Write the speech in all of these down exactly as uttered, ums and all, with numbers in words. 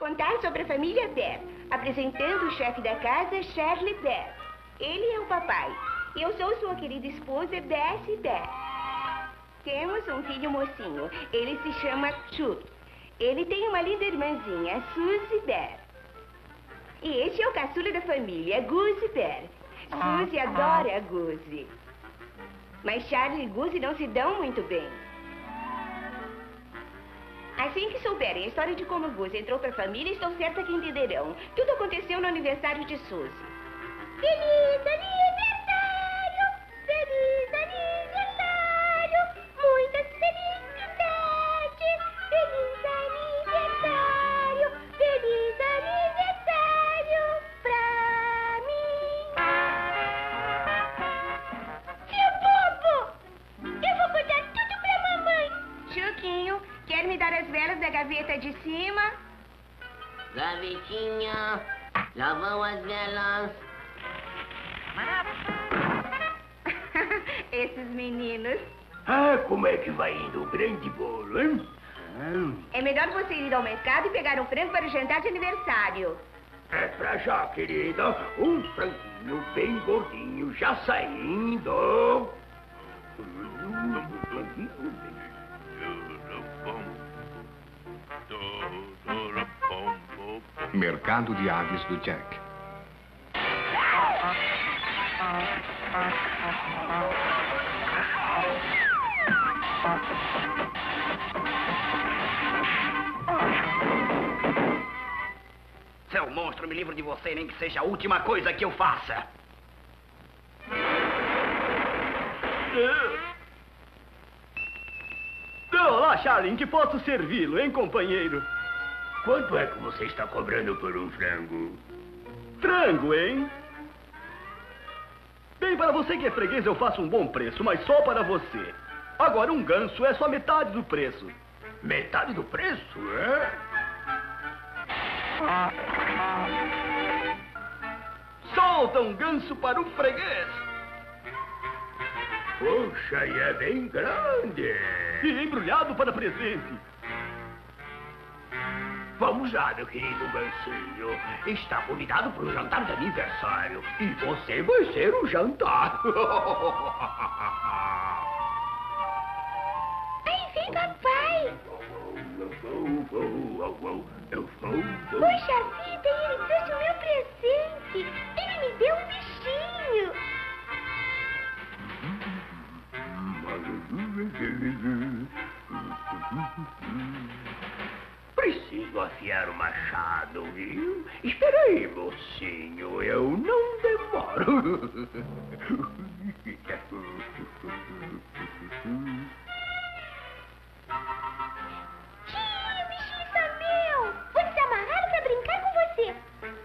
contar sobre a família Bear, apresentando o chefe da casa, Charlie Bear. Ele é o papai. E eu sou sua querida esposa, Bessie Bear. Temos um filho mocinho. Ele se chama Chuck. Ele tem uma linda irmãzinha, Suzy Bear. E este é o caçula da família, Goose Bear. Suzy adora a Goose. Mas Charlie e Goose não se dão muito bem. Assim que souberem a história de como Goose entrou para a família, estou certa que entenderão. Tudo aconteceu no aniversário de Suzy. Feliz aniversário! Feliz aniversário! Muitas felicidades! Feliz aniversário! Feliz aniversário pra mim! Seu bobo! Eu vou contar tudo pra mamãe! Chuquinho, quer me dar as velas da gaveta de cima? Gavetinha, lá vão as velas. Esses meninos. Ah, como é que vai indo o grande bolo, hein? É melhor você ir ao mercado e pegar um frango para o jantar de aniversário. É pra já, querida. Um franguinho bem gordinho já saindo. Mercado de aves do Jack. Seu monstro, me livro de você, nem que seja a última coisa que eu faça. Olá, Charlie, em que posso servi-lo, hein, companheiro? Quanto é que você está cobrando por um frango? Frango, hein? Bem, para você que é freguês, eu faço um bom preço, mas só para você. Agora, um ganso é só metade do preço. Metade do preço, é? Solta um ganso para o freguês. Poxa, e é bem grande. E embrulhado para presente. Vamos lá, meu querido Gansinho. Está convidado para o jantar de aniversário. E você vai ser o jantar. Ai, vem, papai. Puxa vida, ele trouxe o meu presente. Ele me deu um bichinho. Preciso afiar o machado, viu? Espera aí, mocinho, eu não demoro. Tio, o bichinho está meu. Vou desamarrá-lo para brincar com você.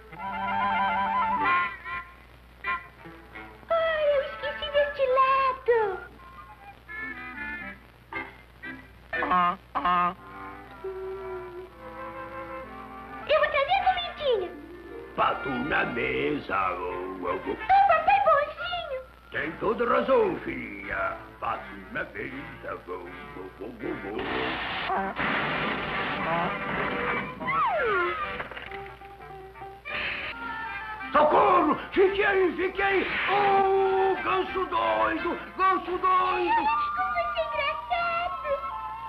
Ai, eu esqueci deste lado. Eu vou trazer a comidinha. Pato na mesa. Oh, papai bonzinho. Tem toda razão, filha. Pato na mesa. Go, go, go, go, go. Socorro! Fique aí, fique aí! Oh, ganso doido! Ganso doido! Você engraçado.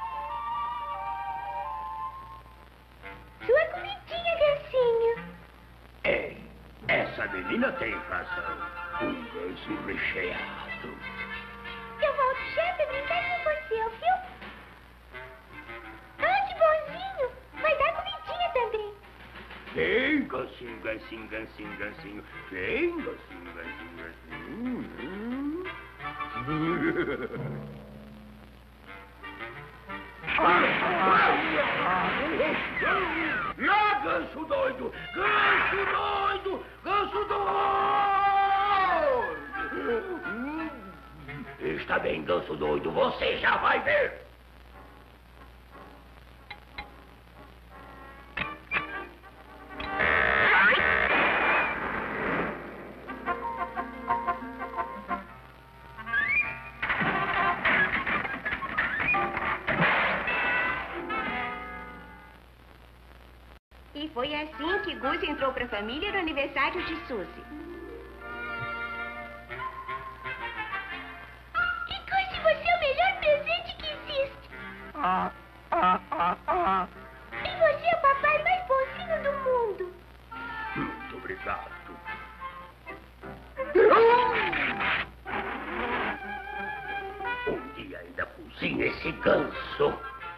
Sua comidinha, Gansinho. Ei, essa menina tem razão. Um ganso recheado. Eu volto já pra brincar com você, ouviu? Ah, que bonzinho. Vai dar comidinha também. Vem, gansinho, gansinho, gansinho, gansinho. Vem, gansinho, gansinho, gansinho. Ah, ganso doido! Ganso doido! Ganso doido! Está bem, ganso doido, você já vai ver! E foi assim que Gus entrou para a família no aniversário de Suzy. E Gus, você é o melhor presente que existe. Ah, ah, ah, ah. E você é o papai mais bonzinho do mundo. Muito obrigado. Um dia ainda cozinha esse ganso.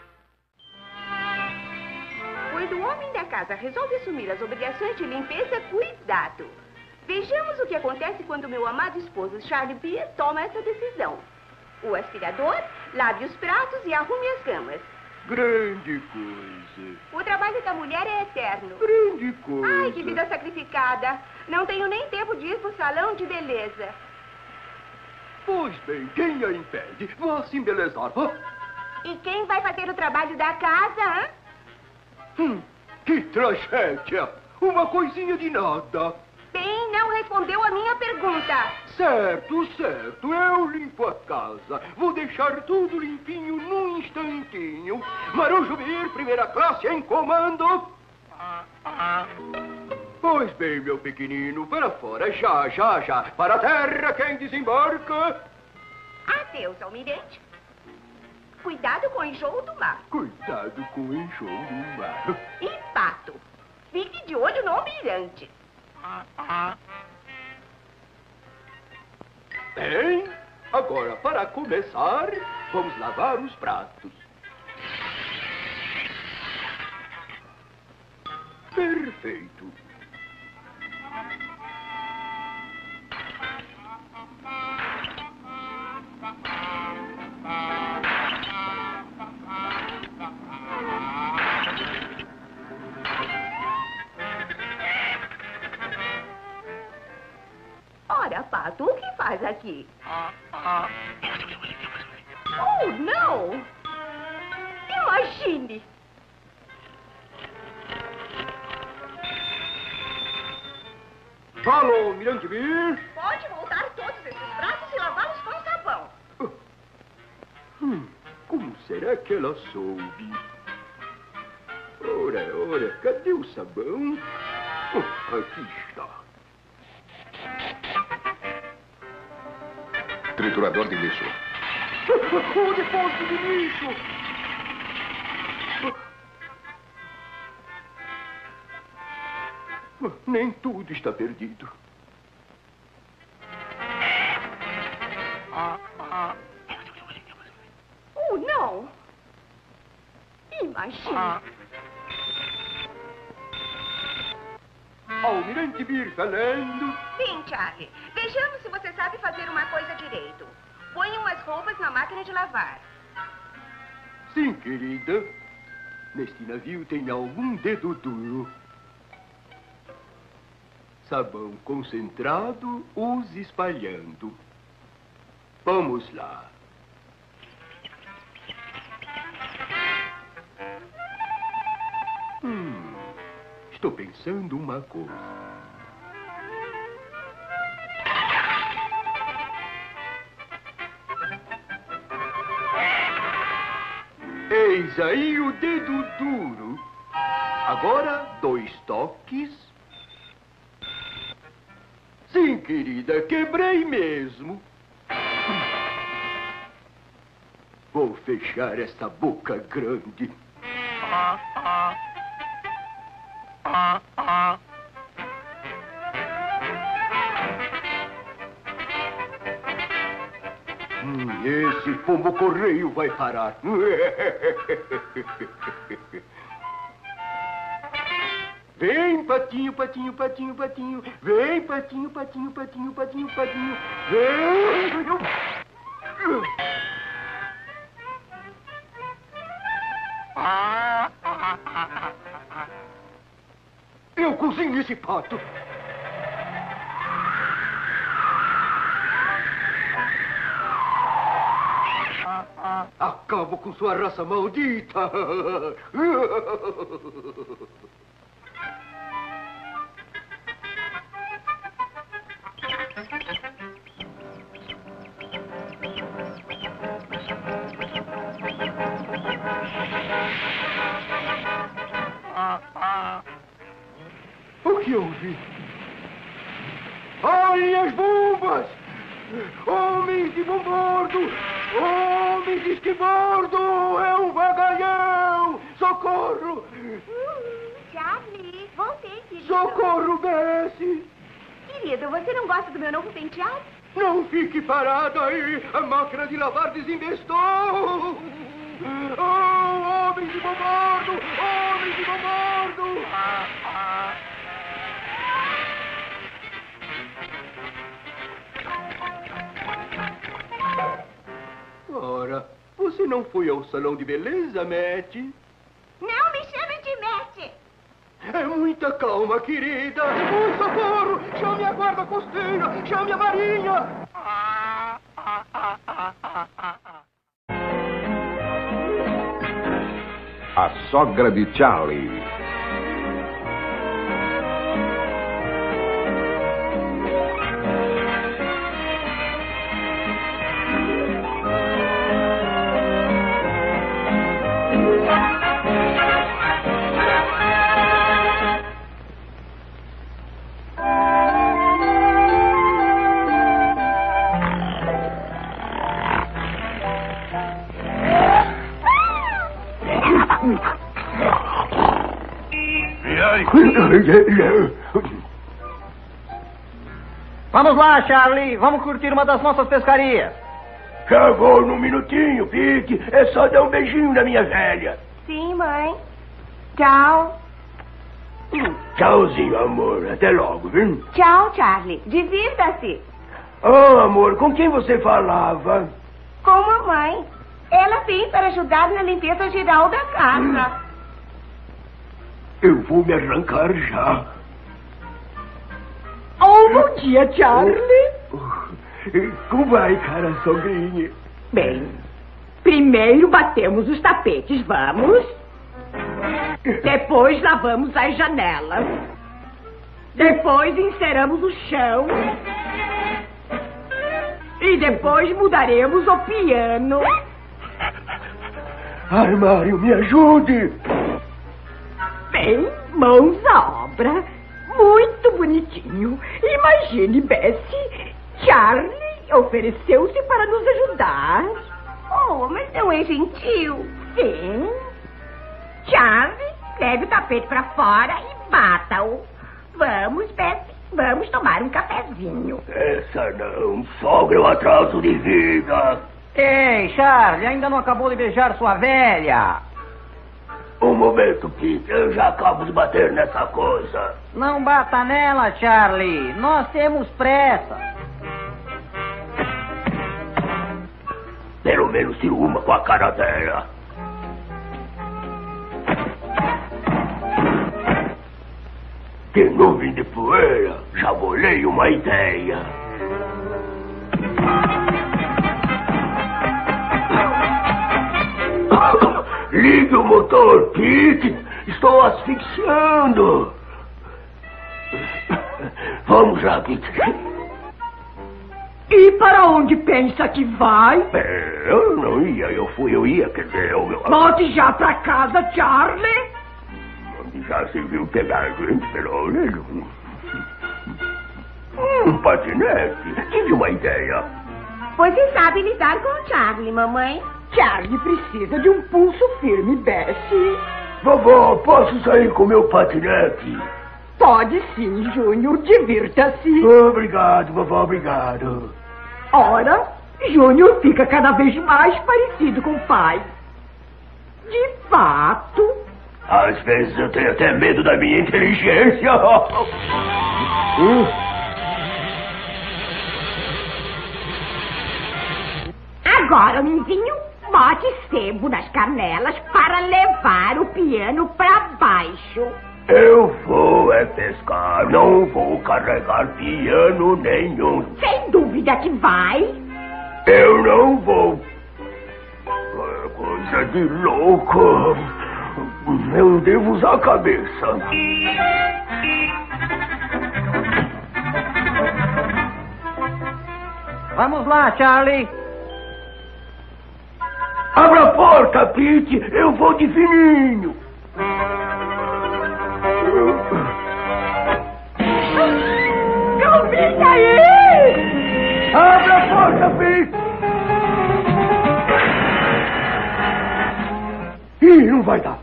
Quando o homem da casa resolve assumir as obrigações de limpeza, cuidado. Vejamos o que acontece quando meu amado esposo Charlie Beer toma essa decisão. O aspirador, lave os pratos e arrume as camas. Grande coisa. O trabalho da mulher é eterno. Grande coisa. Ai, que vida sacrificada. Não tenho nem tempo de ir pro salão de beleza. Pois bem, quem a impede? Vá se embelezar. Hã? E quem vai fazer o trabalho da casa, hã? Hum, que tragédia. Uma coisinha de nada. Bem, não respondeu a minha pergunta. Certo, certo. Eu limpo a casa. Vou deixar tudo limpinho num instantinho. Marujo Beer, primeira classe em comando. Pois bem, meu pequenino, para fora, já, já, já. Para a terra, quem desembarca? Adeus, almirante. Cuidado com o enjoo do mar. Cuidado com o enjoo do mar. E pato, fique de olho no almirante. Bem, agora, para começar, vamos lavar os pratos. Perfeito. Ora, pato, o que faz aqui? Oh, não! Imagine! Alô, Mirante Beer? Pode voltar todos esses pratos e lavá-los com sabão. Hum, como será que ela soube? Ora, ora, cadê o sabão? Oh, aqui está. Triturador de lixo. O depósito de lixo! Nem tudo está perdido. Oh, não! Imagine! Almirante Beer falando. Bem, Charlie, vejamos se você sabe fazer uma coisa direito. Põe umas roupas na máquina de lavar. Sim, querida. Neste navio tem algum dedo duro. Sabão concentrado, use espalhando. Vamos lá. Hum, estou pensando uma coisa. Eis aí o dedo duro. Agora, dois toques. Sim, querida, quebrei mesmo. Vou fechar essa boca grande. Hum, esse pombo-correio vai parar. Vem, patinho, patinho, patinho, patinho. Vem, patinho, patinho, patinho, patinho, patinho. Vem. Eu cozinho esse pato. Acabo com sua raça maldita. O que houve? Olhem as bombas! Homens de bom bordo! Homens de esquibordo! É um vagalhão! Socorro! Charlie, voltei, querido. Socorro, Bessie! Querido, você não gosta do meu novo penteado? Não fique parado aí! A máquina de lavar desinvestou! Oh, homens de bom bordo! Homens de bom bordo! Ah, ah. Ora, você não foi ao salão de beleza, Matt? Não me chame de Matt. É muita calma, querida. Um socorro! Chame a guarda costeira! Chame a marinha! A sogra de Charlie. Vamos lá, Charlie. Vamos curtir uma das nossas pescarias. Já vou num minutinho, Pete. É só dar um beijinho na minha velha. Sim, mãe. Tchau. Tchauzinho, amor. Até logo, viu? Tchau, Charlie. Divirta-se. Oh, amor, com quem você falava? Com a mãe. Ela vem para ajudar na limpeza geral da casa. Eu vou me arrancar já. Oh, bom dia, Charlie. Como vai, cara, sogrinha? Bem, primeiro batemos os tapetes, vamos? Depois lavamos as janelas. Depois enceramos o chão. E depois mudaremos o piano. Armário, me ajude! Bem, mãos à obra. Muito bonitinho. Imagine, Bessie. Charlie ofereceu-se para nos ajudar. Oh, mas não é gentil. Sim. Charlie, leve o tapete para fora e bata-o. Vamos, Bessie. Vamos tomar um cafezinho. Essa não, sogra, é um atraso de vida. Ei, Charlie, ainda não acabou de beijar sua velha. Um momento, Pete, eu já acabo de bater nessa coisa. Não bata nela, Charlie. Nós temos pressa. Pelo menos tiro uma com a cara dela. Que nuvem de poeira. Já bolei uma ideia. Ligue o motor, Pete. Estou asfixiando. Vamos lá, Pete. E para onde pensa que vai? É, eu não ia, eu fui, eu ia, quer dizer, eu... eu... Volte já para casa, Charlie. Já se viu pegar a gente, pelo menos. Um patinete. Tive uma ideia. Você sabe lidar com o Charlie, mamãe? Charlie precisa de um pulso firme, Bessie. Vovó, posso sair com meu patinete? Pode sim, Júnior. Divirta-se. Obrigado, vovó, obrigado. Ora, Júnior fica cada vez mais parecido com o pai. De fato. Às vezes eu tenho até medo da minha inteligência. hum? Agora, Minzinho, bote sebo nas canelas para levar o piano para baixo. Eu vou é pescar, não vou carregar piano nenhum. Sem dúvida que vai. Eu não vou. É coisa de louco. Eu devo usar a cabeça. Vamos lá, Charlie. Abra a porta, Pete. Eu vou de fininho. não vai dar.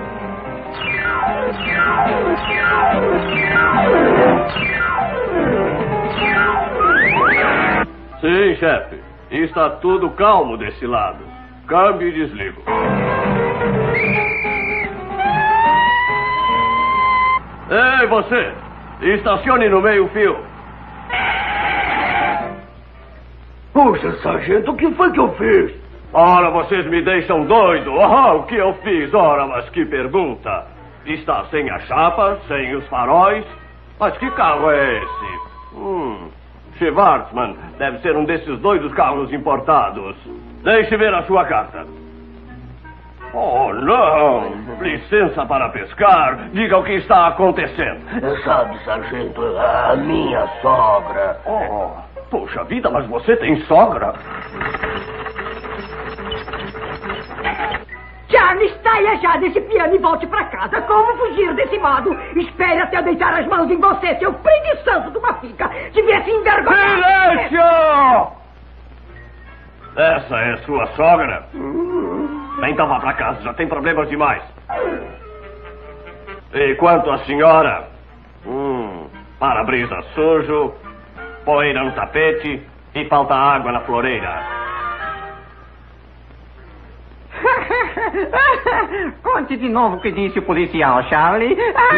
Sim, chefe. Está tudo calmo desse lado. Câmbio e desligo. Ei, você! Estacione no meio-fio. Puxa, sargento, o que foi que eu fiz? Ora, vocês me deixam doido. Ah, o que eu fiz? Ora, mas que pergunta. Está sem a chapa, sem os faróis. Mas que carro é esse? Hum, Schwarzman, deve ser um desses doidos carros importados. Deixe ver a sua carta. Oh, não! Licença para pescar. Diga o que está acontecendo. Sabe, sargento, a minha sogra... Oh, poxa vida, mas você tem sogra? Charlie, saia já desse piano e volte pra casa. Como fugir desse modo? Espere até eu deitar as mãos em você, seu preguiçoso de uma fica. Devia se envergonhar. Silêncio! Essa é sua sogra? Então vá pra casa, já tem problemas demais. E quanto à senhora? Hum, para-brisa sujo, poeira no tapete e falta água na floreira. Conte de novo o que disse o policial, Charlie.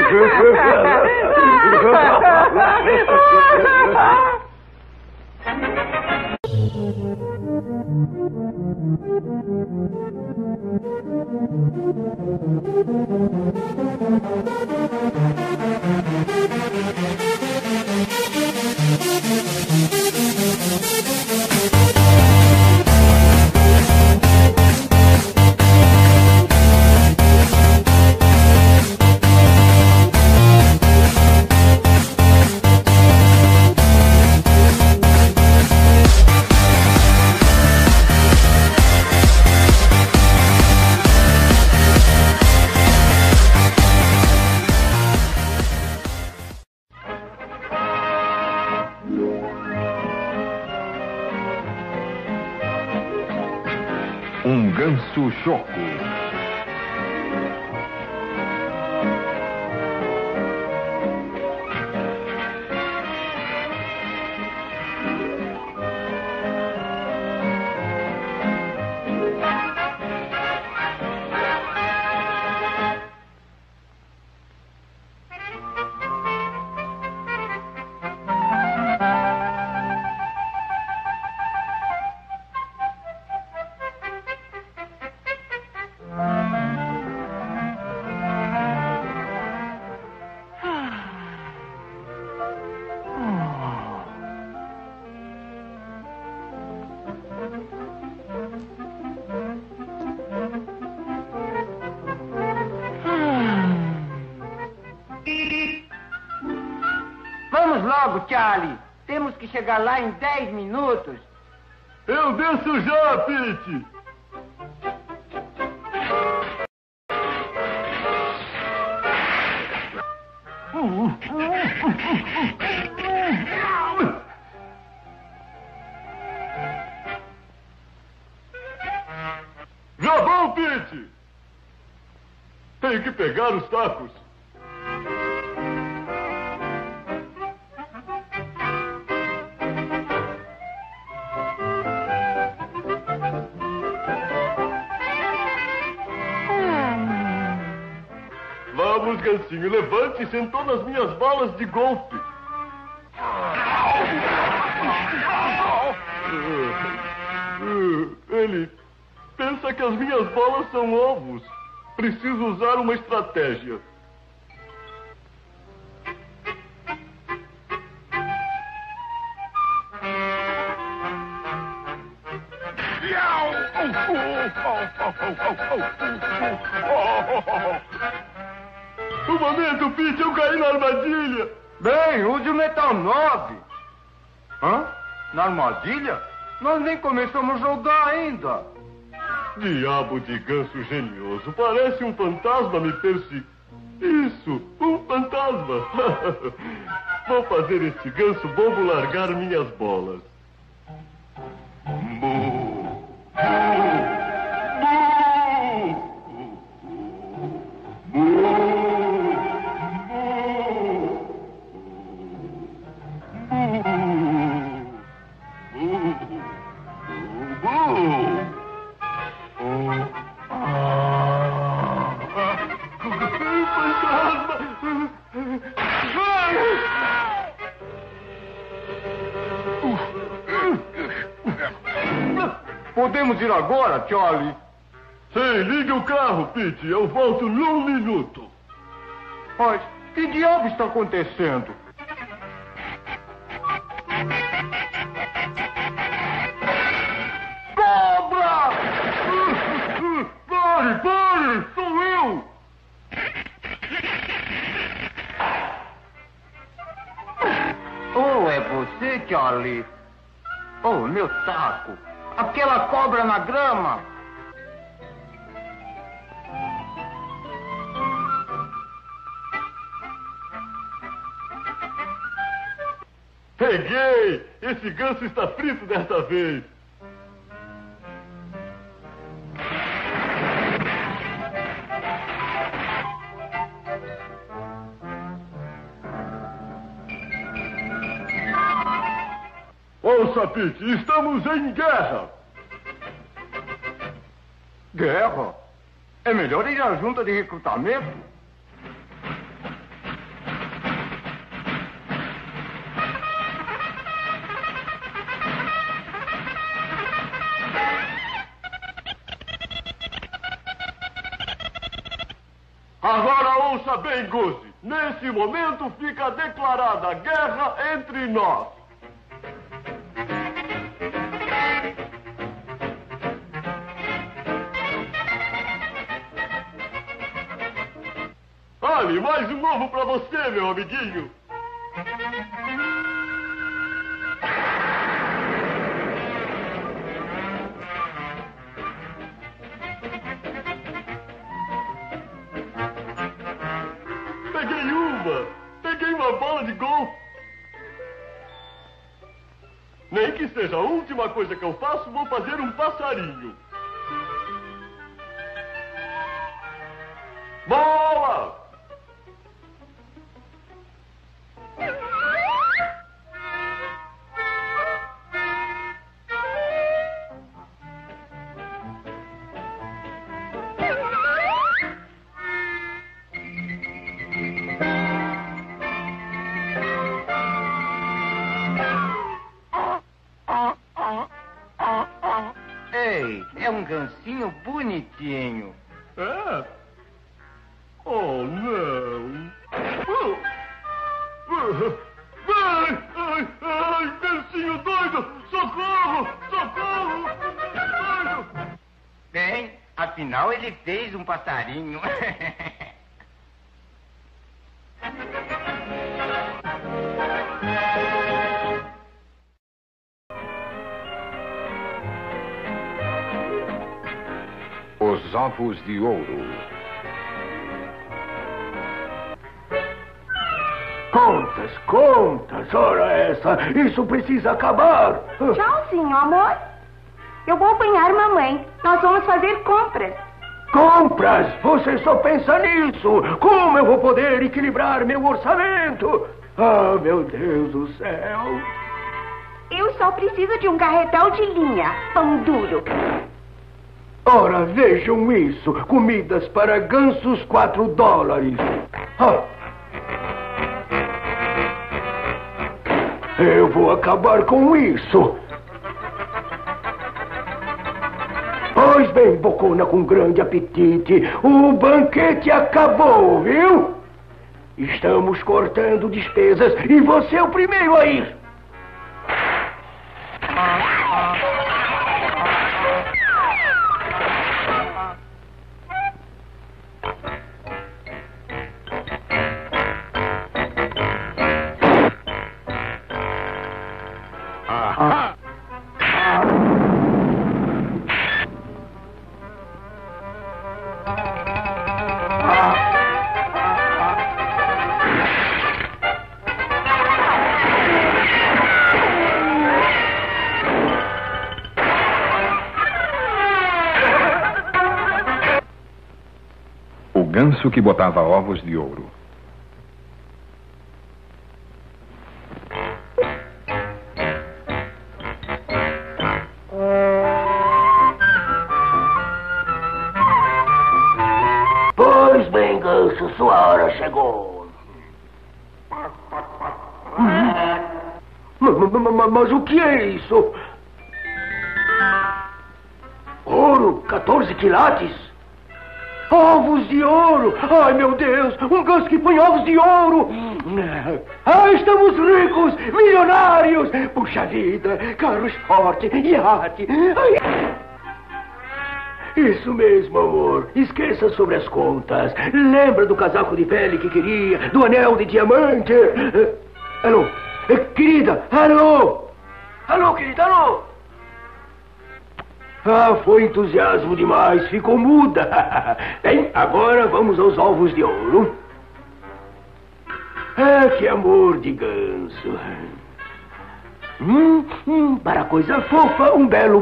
Um ganso choco. Vamos logo, Charlie. Temos que chegar lá em dez minutos. Eu desço já, Pete. Já vão, Pete. Tenho que pegar os tacos. Vamos, Gansinho, levante e sentou nas minhas balas de golpe. Ele pensa que as minhas bolas são ovos. Preciso usar uma estratégia. Um momento, Pete, eu caí na armadilha. Bem, use o metal nove. Hã? Na armadilha? Nós nem começamos a jogar ainda. Diabo de ganso genioso. Parece um fantasma me perseguir. Isso, um fantasma. Vou fazer este ganso bobo largar minhas bolas. Mu. Mu. podemos ir agora, Charlie? Sim, ligue o carro, Pete. Eu volto num minuto. Mas que diabo está acontecendo? Cobra! Pare, pare! Sou eu! Oh, é você, Charlie? Oh, meu taco! Aquela cobra na grama! Peguei! Esse ganso está frito desta vez. Ouça, Pete, estamos em guerra. Guerra? É melhor ir à junta de recrutamento? Agora ouça bem, Goose. Nesse momento fica declarada a guerra entre nós. Olhe, mais um ovo pra você, meu amiguinho. Peguei uma! Peguei uma bola de golfe! Nem que seja a última coisa que eu faço, vou fazer um passarinho. Bola! Ei, é um gancinho bonitinho. É? Oh, não. Oh. Ai, ai, ai, gancinho doido! Socorro! Socorro! Doido! Bem, afinal ele fez um passarinho. Os ovos de ouro. Contas, contas, ora essa, isso precisa acabar. Tchauzinho, amor. Eu vou apanhar mamãe. Nós vamos fazer compras. Compras? Você só pensa nisso. Como eu vou poder equilibrar meu orçamento? Ah, meu Deus do céu. Eu só preciso de um carretel de linha, pão duro. Ora, vejam isso. Comidas para gansos, quatro dólares. Ah. Eu vou acabar com isso. Pois bem, bocona com grande apetite, o banquete acabou, viu? Estamos cortando despesas e você é o primeiro a ir. Ah. O ganso que botava ovos de ouro. Pois bem, ganso, sua hora chegou. Mas, mas o que é isso? ouro, quatorze quilates. Ovos de ouro! Ai, meu Deus! Um ganso que põe ovos de ouro! Ah, estamos ricos! Milionários! Puxa vida! Carros fortes! Iate! Ai. Isso mesmo, amor. Esqueça sobre as contas. Lembra do casaco de pele que queria? Do anel de diamante? Alô? Querida! Alô? Alô, querida? Alô? Ah, foi entusiasmo demais, ficou muda. Bem, agora vamos aos ovos de ouro. Ah, que amor de ganso. Hum, hum, para coisa fofa, um belo...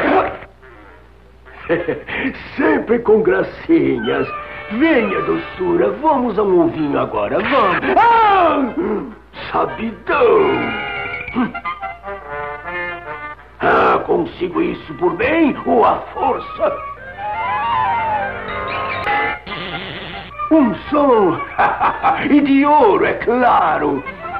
Sempre com gracinhas. Venha, doçura, vamos a um ovinho agora, vamos. Ah, sabidão. Hum. Ah, consigo isso por bem ou à força? Um som. E de ouro, é claro.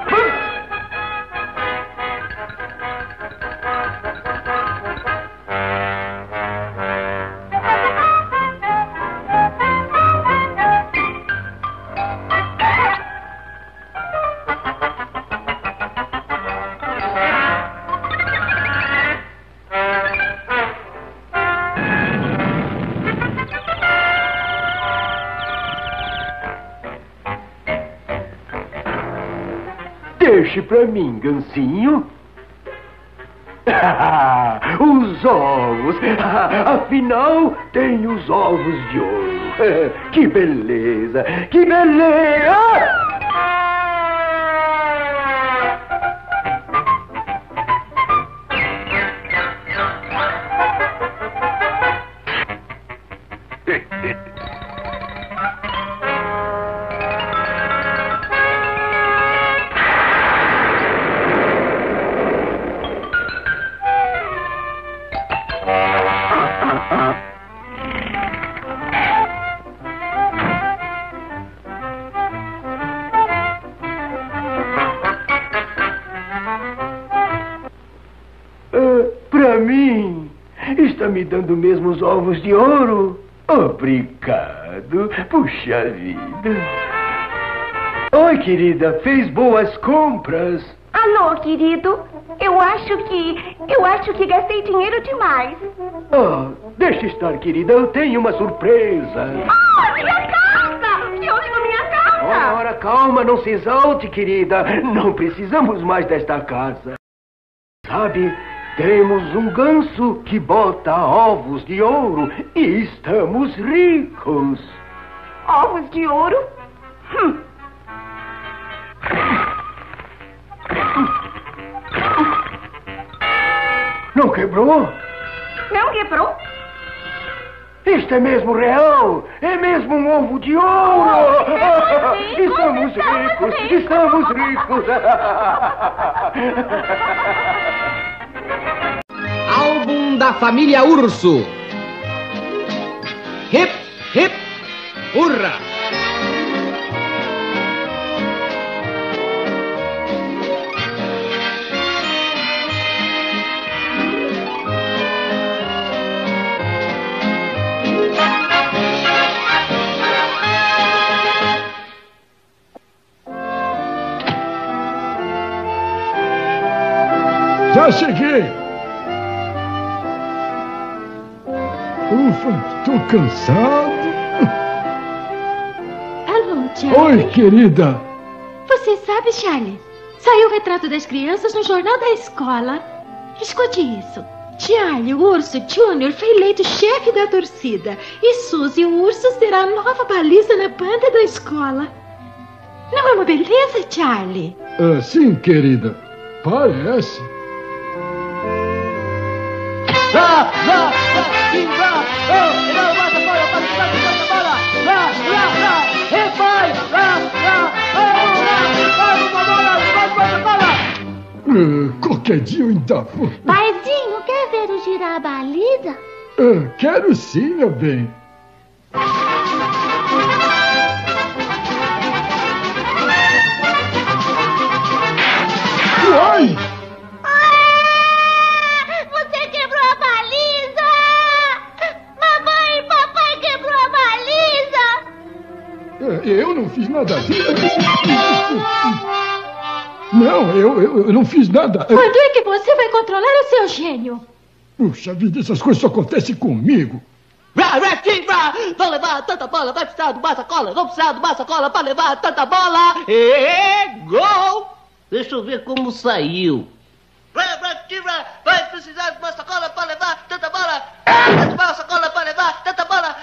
Deixe pra mim, gansinho. Os ovos. Afinal, tem os ovos de ouro. Que beleza, que beleza! Está me dando mesmo os ovos de ouro? Obrigado. Puxa vida. Oi, querida. Fez boas compras? Alô, querido. Eu acho que... Eu acho que gastei dinheiro demais. Oh, deixa estar, querida. Eu tenho uma surpresa. Oh, minha carta! Que houve com minha carta? Ora, calma. Não se exalte, querida. Não precisamos mais desta casa. Sabe... Temos um ganso que bota ovos de ouro e estamos ricos. Ovos de ouro? Hum. Não quebrou? Não quebrou? Isto é mesmo real! É mesmo um ovo de ouro! Oh, estamos, estamos ricos! ricos. Estamos ricos! Álbum da família Urso. Hip, hip, hurra! Já cheguei! Ufa, tô cansado. Alô, Charlie. Oi, querida. Você sabe, Charlie, saiu o retrato das crianças no jornal da escola. Escute isso. Charlie, o urso Júnior, foi eleito chefe da torcida. E Suzy, o urso, será a nova baliza na banda da escola. Não é uma beleza, Charlie? Ah, sim, querida. Parece. Lá, lá, lá, sim, lá. Oh, não, bota a bola, bota a bola, bota a bola. Lá, lá, lá. Repare, lá, lá. Vamos lá, vamos, bola, bota a bola. Ah, qualquer dia eu ainda vou. Paizinho, quer ver o girar a baliza? Ah, quero sim, meu bem. Uai! Você quebrou a baliza! Não, eu, eu, eu não fiz nada. Eu... Quando é que você vai controlar o seu gênio? Puxa vida, essas coisas só acontecem comigo. Vão levar tanta bola, vai precisar de uma sacola, vão precisar de uma sacola para levar tanta bola. E gol! Deixa eu ver como saiu. Vai precisar de uma sacola para levar tanta bola. Vai uma sacola para levar tanta bola.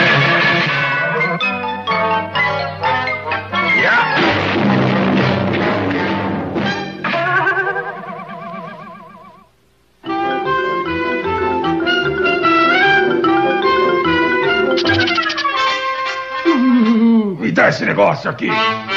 Me dá esse negócio aqui.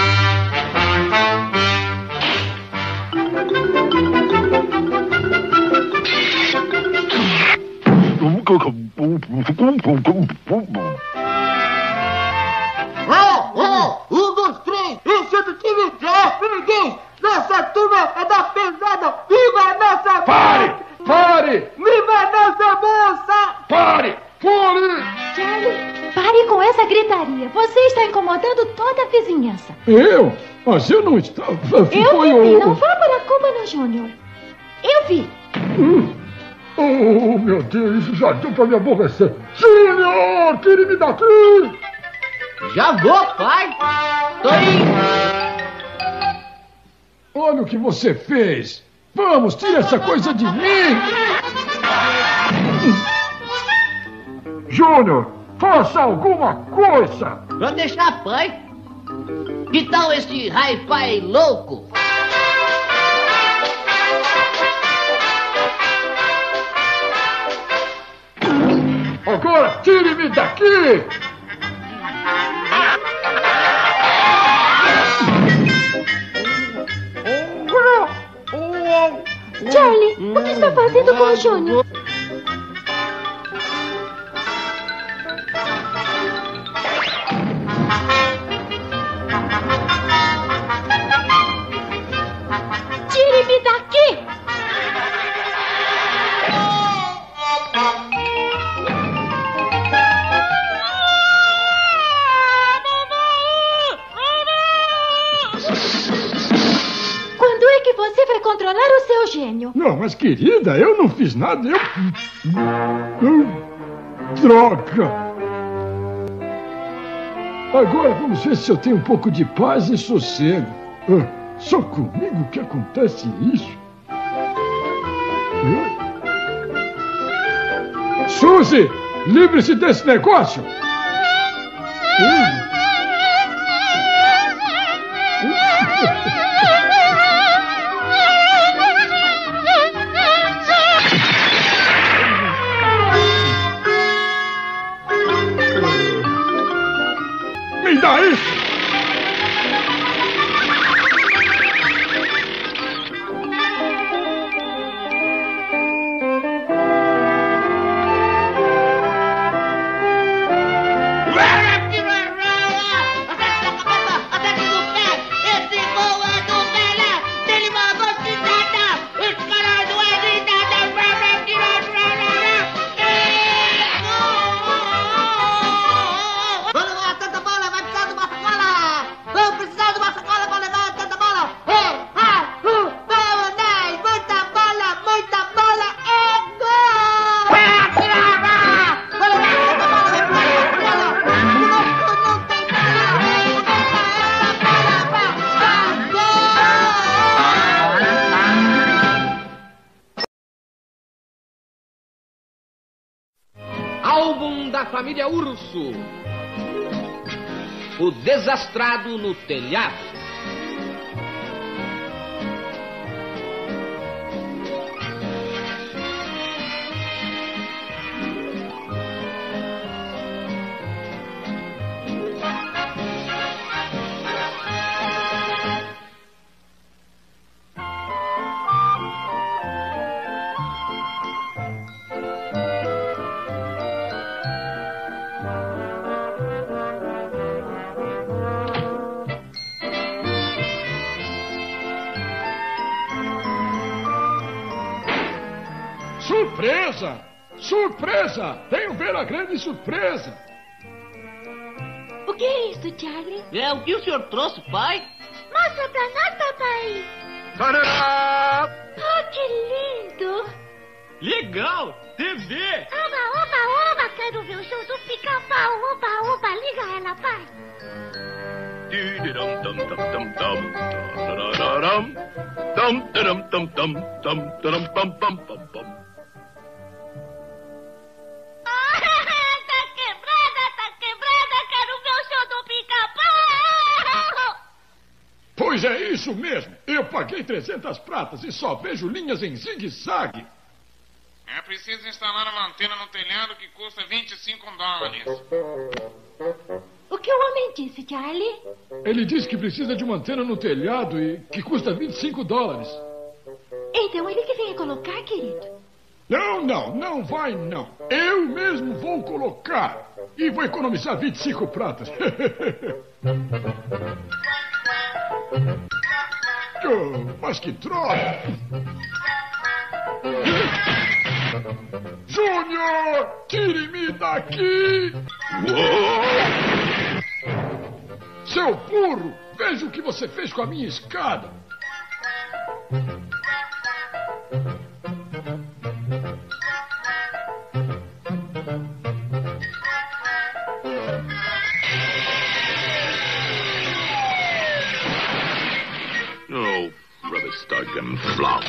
Oh, oh, um, dois, três, esse é do time de F Nossa turma é da pesada. Viva nossa... Pare! Pare! Viva nossa moça! Pare! Pare! Charlie, pare com essa gritaria. Você está incomodando toda a vizinhança. Eu? Mas eu não estava... Eu vi, o... não vá para a Cúmano Júnior. Eu vi. Hum. Oh, meu Deus, isso já deu pra me aborrecer. Júnior, tire-me daqui! Já vou, pai. Tô indo. Olha o que você fez. Vamos, tira essa coisa de mim. Júnior, faça alguma coisa. Pra deixar, pai. Que tal esse hi-fi louco? Agora, tire-me daqui! Charlie, o que está fazendo com o Júnior? Tire-me daqui! Quando é que você vai controlar o seu gênio? Não, mas querida, eu não fiz nada. Eu... eu... Droga! Agora vamos ver se eu tenho um pouco de paz e sossego. Ah, só comigo que acontece isso? Ah? Suzy, livre-se desse negócio! Ah. Me dá isso! Álbum da família Urso. O desastrado no telhado. Surpresa! Surpresa! Venham ver a grande surpresa! O que é isso, Charlie? É o que o senhor trouxe, pai? Mostra pra nós, papai. Oh, que lindo! Legal! T V! Oba, oba, oba! Quero ver o show do Pica-Pau! Oba, oba! Liga ela, pai! Pois é isso mesmo. Eu paguei trezentas pratas e só vejo linhas em zigue-zague. É preciso instalar uma antena no telhado que custa vinte e cinco dólares. O que o homem disse, Charlie? Ele disse que precisa de uma antena no telhado e que custa vinte e cinco dólares. Então ele que venha colocar, querido. Não, não, não vai não. Eu mesmo vou colocar. E vou economizar vinte e cinco pratas. Oh, mas que droga! Júnior, tire-me daqui! Uou! Seu burro, veja o que você fez com a minha escada. Oh, brother Stargun flop.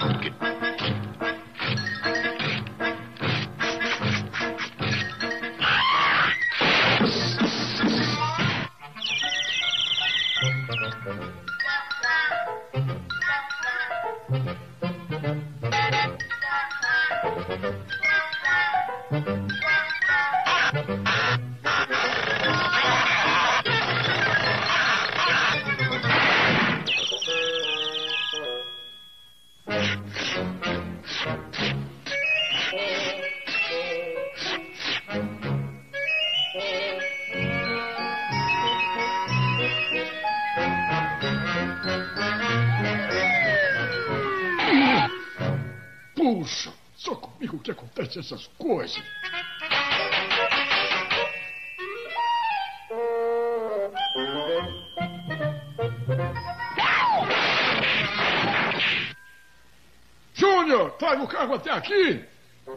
Puxa, só comigo que acontecem essas coisas. Júnior, traga o carro até aqui.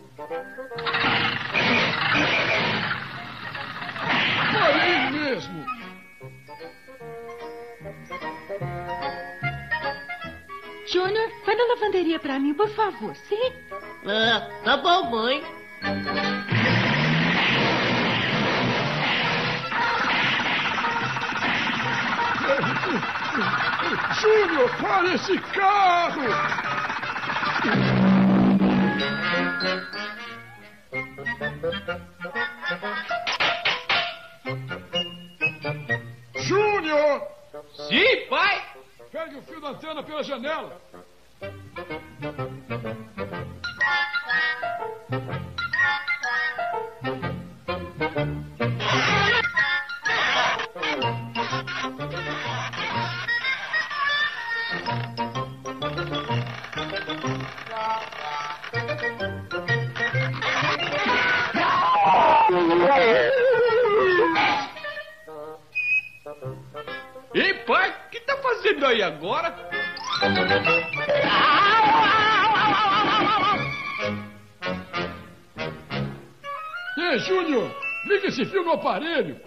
Aí mesmo. Júnior, vai na lavanderia pra mim, por favor, sim? Ah, tá bom, mãe. Júnior, para esse carro! Júnior! Sim, pai! Pegue o fio da antena pela janela. Ei, pai, o que tá fazendo aí agora? Ei, Júnior, liga esse fio no aparelho.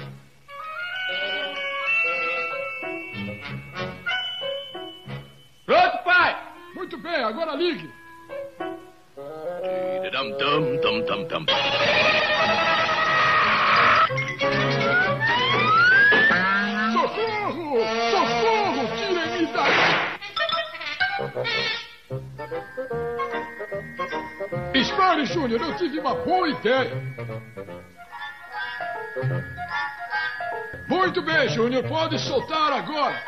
Pronto, pai. Muito bem, agora ligue. Socorro! Socorro! Tirem-me daqui! Espere, Júnior, eu tive uma boa ideia. Muito bem, Júnior, pode soltar agora.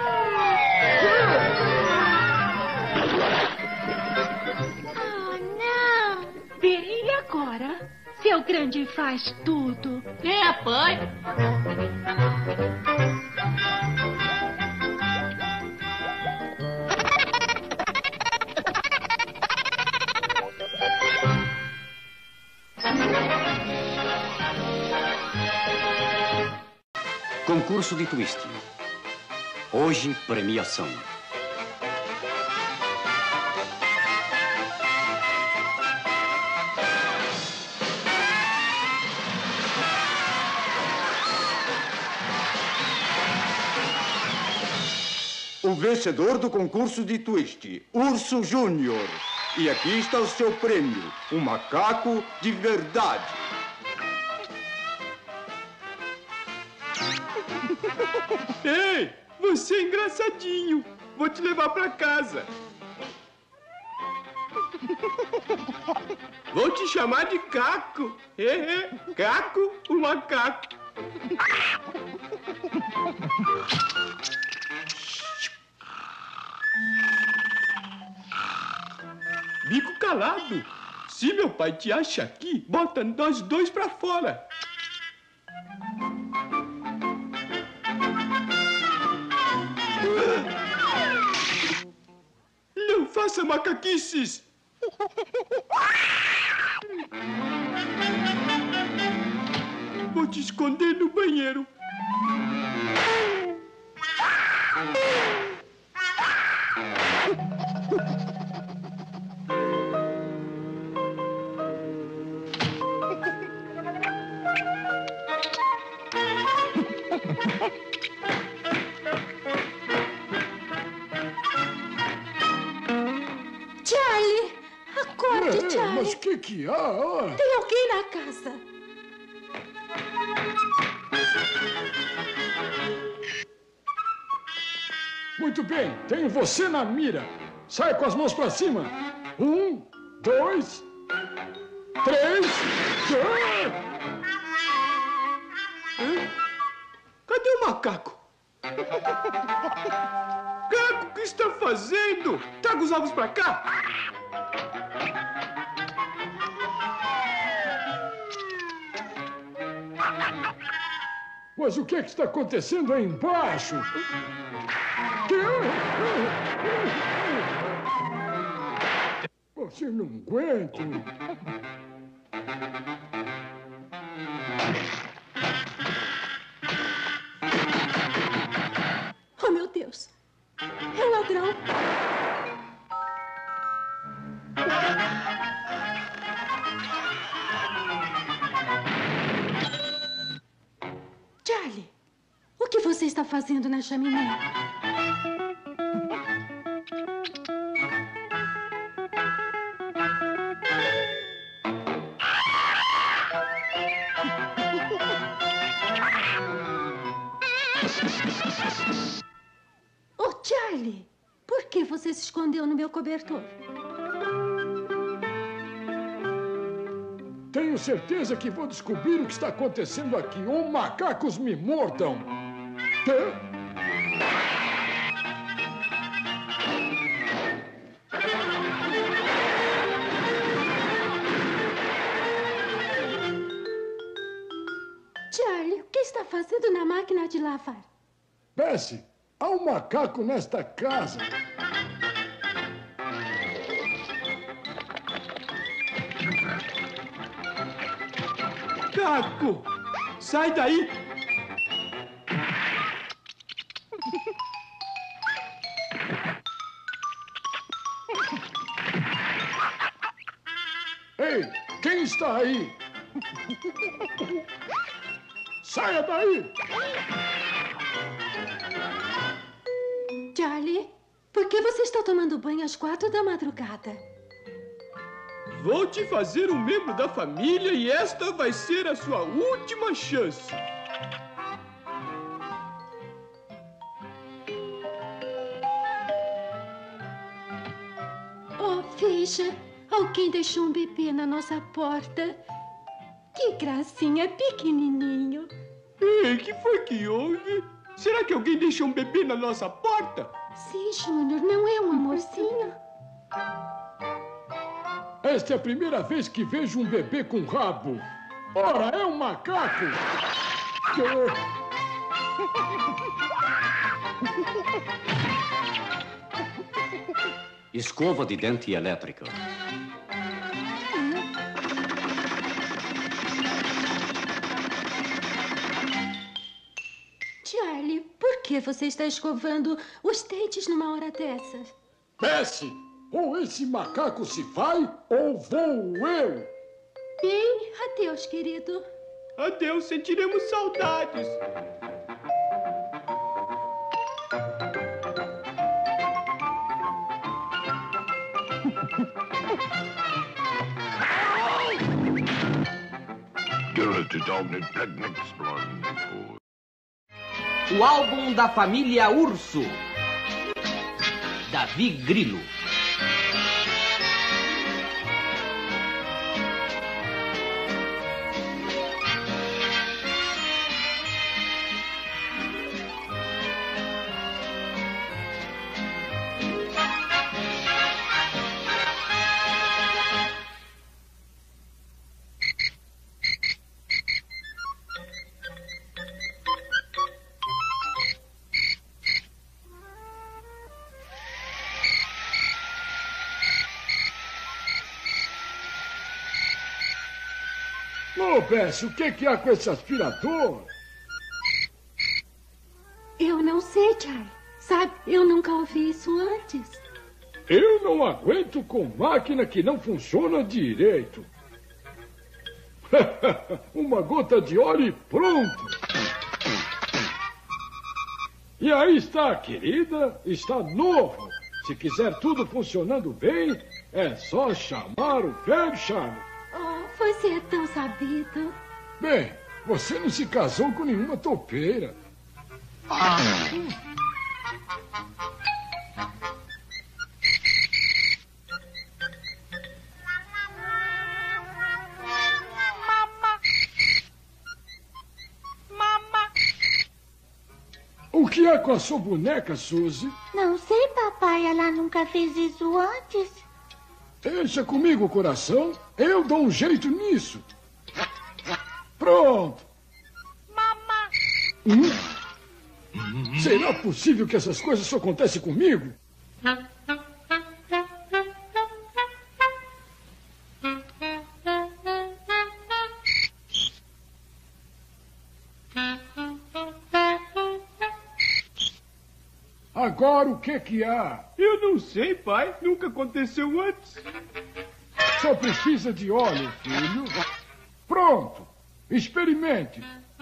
Oh, não! Peraí, e agora? Seu grande faz tudo. É, pai. Concurso de twist. Hoje, premiação. vencedor do concurso de twist, Urso Júnior. E aqui está o seu prêmio, um macaco de verdade. Ei, você é engraçadinho. Vou te levar pra casa. Vou te chamar de Caco. É, é, Caco, o macaco. Bico calado. Se meu pai te acha aqui, bota nós dois pra fora. Não faça macaquices. Vou te esconder no banheiro. Charlie, acorde, É, Charlie. mas o que que há? Ah, Tem alguém na casa. muito bem, tenho você na mira. Sai com as mãos pra cima. Um, dois, três... Ah! Hã? Cadê o macaco? Caco, o que está fazendo? Traga os ovos pra cá. Mas o que é que está acontecendo aí embaixo? Você não aguenta. Oh, meu Deus. É um ladrão. Charlie, o que você está fazendo na chaminé? Oh, Charlie, por que você se escondeu no meu cobertor? Tenho certeza que vou descobrir o que está acontecendo aqui. Ou macacos me mordam. Hã? Charlie, o que está fazendo na máquina de lavar? Bessie, há um macaco nesta casa. Caco, sai daí. Ei, quem está aí? Saia daí! Charlie, por que você está tomando banho às quatro da madrugada? Vou te fazer um membro da família e esta vai ser a sua última chance. Oh, veja, alguém deixou um bebê na nossa porta. Que gracinha, pequenininho. Ei, que foi que houve? Será que alguém deixou um bebê na nossa porta? Sim, Júnior, não é um amorzinho? Esta é a primeira vez que vejo um bebê com rabo. Ora, é um macaco! Escova de dente elétrica. Charlie, por que você está escovando os dentes numa hora dessas? Bessie, ou esse macaco se vai, ou vou eu! Bem, adeus, querido. Adeus, sentiremos saudades. O álbum da família Urso. Davi Grilo. Ô, Bessie, o que, que há com esse aspirador? Eu não sei, Charlie. Sabe, eu nunca ouvi isso antes. Eu não aguento com máquina que não funciona direito. Uma gota de óleo e pronto. E aí está, querida, está novo. Se quiser tudo funcionando bem, é só chamar o velho Charlie. Oh, você é tão sabido. Bem, você não se casou com nenhuma topeira. Ah. Hum. O que é com a sua boneca, Suzy? Não sei, papai. Ela nunca fez isso antes. Deixa comigo, coração. Eu dou um jeito nisso. Pronto. Mamá. Hum? Será possível que essas coisas só acontecem comigo? Agora o que que há? Eu não sei, pai. Nunca aconteceu antes. Só precisa de óleo, filho. Pronto. Experimente.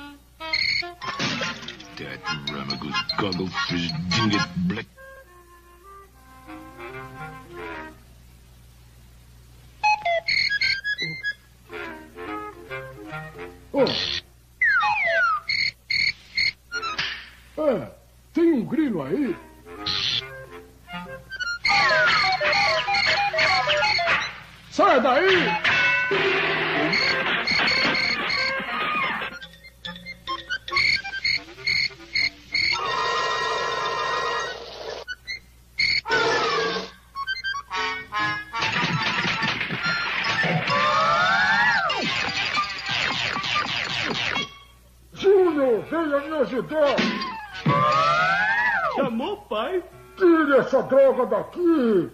Oh. Ah, tem um grilo aí? Sai daí! Júnior, venha me ajudar! Chamou, pai? Tire essa droga daqui!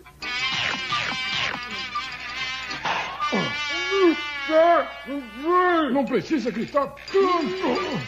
Não precisa gritar tanto!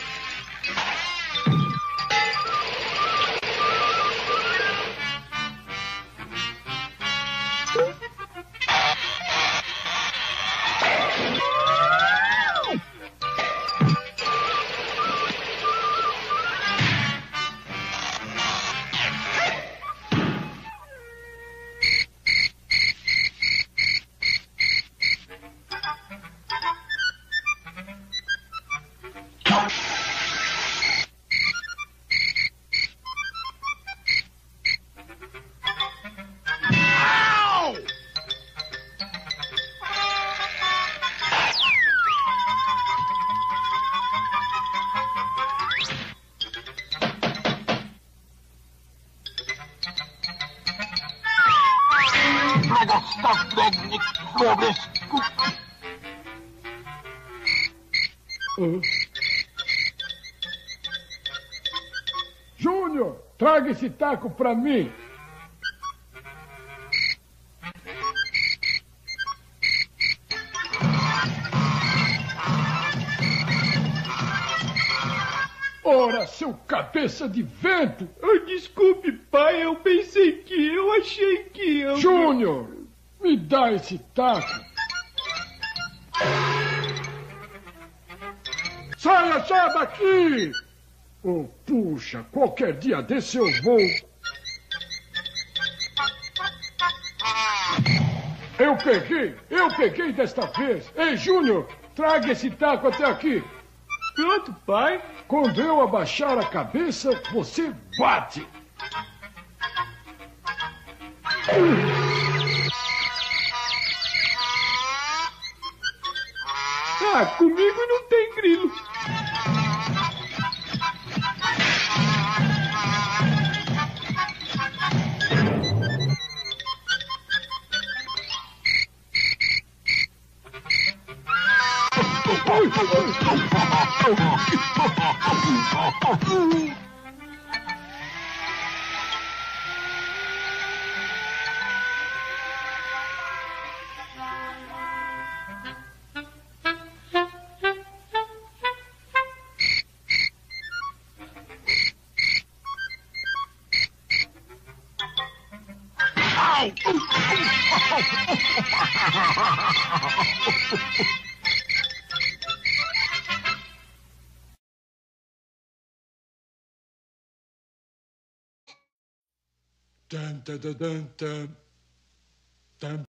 Uh. Júnior, traga esse taco pra mim. Ora, seu cabeça de vento! Oh, desculpe, pai, eu pensei que eu achei que eu... Júnior, me dá esse taco. Saia já daqui! Oh, puxa, qualquer dia desse eu vou... Eu peguei, eu peguei desta vez. Ei, Júnior, traga esse taco até aqui. Pronto, pai. Quando eu abaixar a cabeça, você bate. Ah, comigo não tem grilo. Dun, dun, dun, dun, dun. Dun.